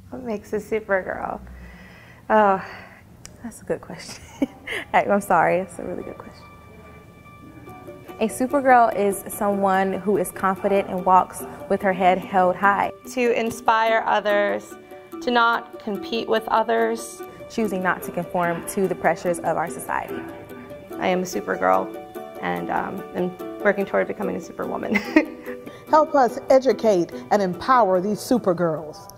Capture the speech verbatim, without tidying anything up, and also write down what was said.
What makes a Supergirl? Oh, that's a good question. I'm sorry, it's a really good question. A Supergirl is someone who is confident and walks with her head held high. To inspire others, to not compete with others. Choosing not to conform to the pressures of our society. I am a Supergirl and um, am working toward becoming a Superwoman. Help us educate and empower these Supergirls.